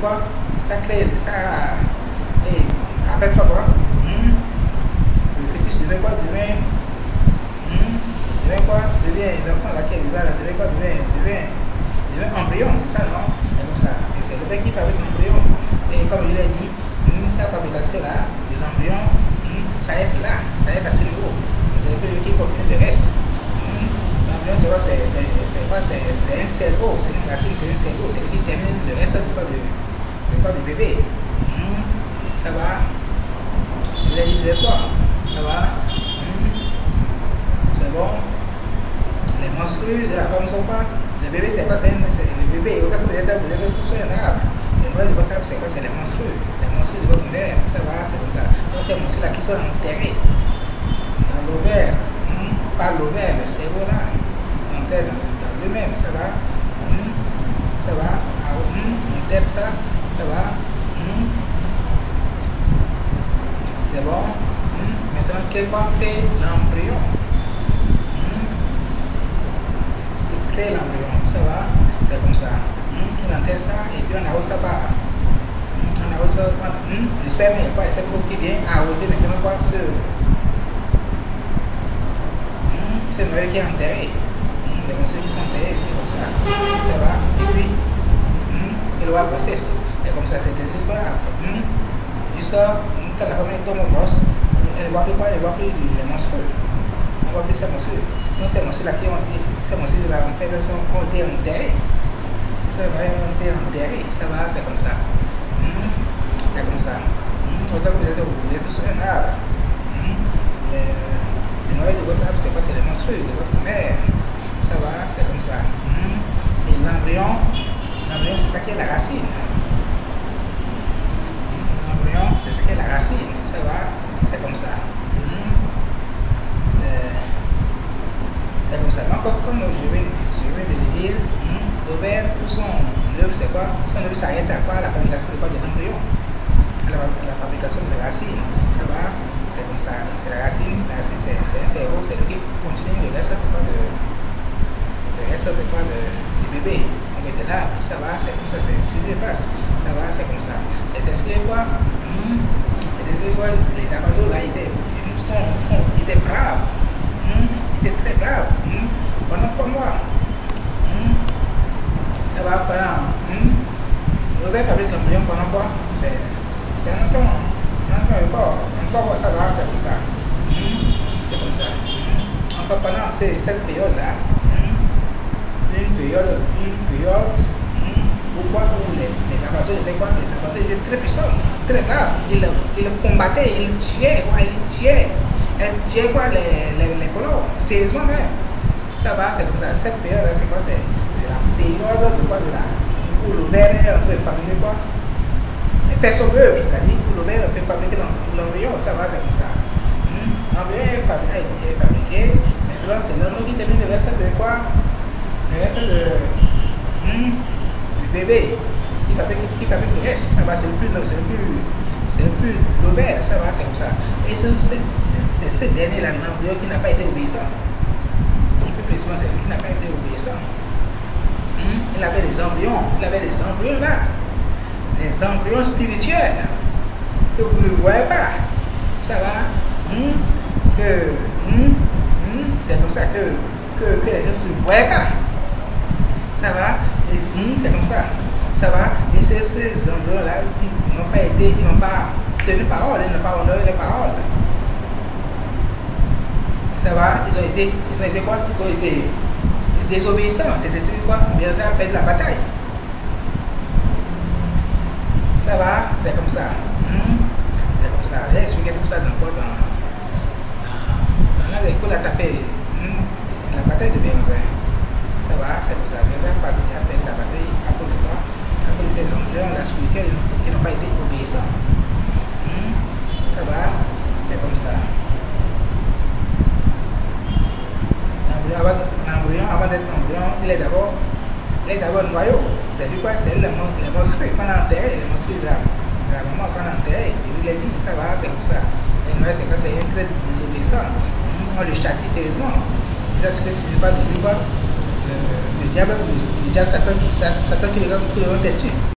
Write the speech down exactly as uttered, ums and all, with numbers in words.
quoi? Ça crée, ça. Et après toi, quoi? Hmm. Le fœtus devient quoi? Devient. Hmm. Devient quoi? Devient l'enfant là qui est là, devient quoi? Devient, devient, devient embryon, c'est ça, non? Et comme ça. Et c'est le mec qui fabrique l'embryon. Et comme je l'ai dit, hmm, sa fabrication là, de l'embryon, hmm, ça aide là, ça aide à ce niveau. Vous avez vu qui continue le reste. L'embryon, c'est quoi? C'est quoi? C'est un cerveau, c'est une racine, c'est un cerveau, c'est lui qui termine le reste du corps de, du corps du bébé. Hmm. Ça va? Je l'ai dit deux fois. Ça va? Hmm. C'est bon? Les menstrues de la femme sont quoi? Le bébé, c'est quoi? C'est le bébé. Autant que vous êtes, vous êtes tous sur un arabe. Le noyau de votre arabe, c'est quoi? C'est les menstrues. Les menstrues de votre mère. Ça va? C'est comme ça. Donc, ces menstrues-là qui sont enterrées dans l'ovaire. Hmm. Pas l'ovaire, le cerveau là. Enterré dans, dans lui-même. Ça va? Hmm. Ça va? Ah, hmm. On enterre ça. Ça va? Hmm. C'est bon? Hmm. Maintenant, qu'est-ce qu'on fait? L'embryon. Hmm. Il crée l'embryon. Ça va? C'est comme ça. Hmm. On enterre ça et puis on arrose ça par. Hmm. On arrose ça par. Hmm. Le sperme, il n'y a pas cette eau qui vient arroser maintenant quoi? Ce. Hmm. C'est le noyau qui est enterré. Hmm. Les monstres qui sont enterrés, c'est comme ça. Ça va? Et puis, hmm. il va process. C'est comme ça, c'est désirable. Hmm. Juste ça. Quand la femme tombe au brosse, elle ne voit plus quoi? Elle ne voit plus les monstres. Elle ne voit plus ces monstres. Donc ces monstres-là qui ont été, ces monstres-là en fait, ont été enterrés. Ça va, ils ont été enterrés. Ça va, c'est comme ça. Hmm. C'est comme ça. Hmm. Autant que vous êtes, vous êtes tous un arbre. Hmm. Le, le noyau de votre arbre, c'est quoi? C'est les monstres de votre mère. Ça va, c'est comme ça. Hmm. Et l'embryon, l'embryon, c'est ça qui est la racine. C'est ça qui est la racine, ça va, c'est comme ça. Mmh. C'est comme ça. Donc, comme je vais, je vais te le dire, mmh, l'ovaire, tout son œuvre, c'est quoi? Son œuvre s'arrête à quoi? La fabrication de quoi? De l'embryon. La, la fabrication de la racine, ça va, c'est comme ça. C'est la racine, la racine c'est un cerveau, c'est le qui continue le reste de quoi? De, le reste de quoi? De, du bébé. On met de l'arbre, ça va, c'est comme ça, c'est si je passe. Ça va, c'est comme ça. C'est inscrit quoi? Mmh. Les Amazones là étaient, sont, sont, étaient braves. Mmh. Ils étaient très braves. Mmh. Pendant trois mois. Mmh. Ça va pendant. Mmh. Vous avez fabriqué l'embryon pendant quoi? C'est un temps. Un temps et pas. En trois mois, ça va, c'est comme ça. Mmh. C'est comme ça. Mmh. Encore pendant ces, cette période-là, mmh. une période, une période. Pourquoi les, les Amazones étaient quoi? Les Amazones étaient très puissantes, très braves. Ils, ils combattaient, ils tuaient, quoi, ils tuaient. Ils tuaient quoi, les, les, les colons, sérieusement même. Ça va, c'est comme ça. Cette période-là, c'est quoi? C'est la période de quoi? De la, où l'ovaire est en train de fabriquer quoi? Les personnes œuvres, c'est-à-dire où l'ovaire peut fabriquer l'embryon, ça va, c'est comme ça. L'embryon est fabriqué, maintenant c'est l'homme qui termine le reste de quoi? Le reste de. Hmm, bébé, il fabrique, il fabrique le reste, ça va, c'est le plus, c'est le plus, c'est le plus l'ovaire, ça va, c'est comme ça. Et c'est ce dernier-là, l'embryon qui n'a pas été obéissant. Donc, plus précisément, c'est lui qui n'a pas été obéissant. Hmm? Il avait des embryons, il avait des embryons là, des embryons spirituels, que vous ne voyez pas, ça va, hmm? que, hmm? Hmm? c'est comme ça que, que, que les gens ne voient pas, ça va. Mmh, c'est comme ça, ça va. Et ces, ces embryons-là, ils n'ont pas été, ils n'ont pas tenu parole, ils n'ont pas honoré les paroles. Ça va, ils ont été, ils ont été quoi? Ils ont été désobéissants, c'est-à-dire quoi? Bien ça perdre la bataille. Ça va, c'est comme ça. Mmh. C'est comme ça. J'ai expliqué tout ça dans quoi? Dans, dans, dans l'école à taper mmh. la bataille de Béanzin. Ça va, c'est comme ça. Mais là, pas de la bataille à cause de quoi? À cause des embryons, la spirituelle, qui n'ont pas été obéissants. Hmm. Ça va, c'est comme ça. L'embryon, avant d'être embryon, il est d'abord noyau. C'est du quoi? C'est les monstres qu'on a enterrés, les monstres de la maman qu'on a enterrés. Et il a dit, ça va, c'est comme ça. Et noyau, c'est quoi? C'est un trait désobéissant. Hmm. On le châtie sérieusement. Ça se fait, c'est pas de quoi? Le diable, le diable Satan qui les a têtus.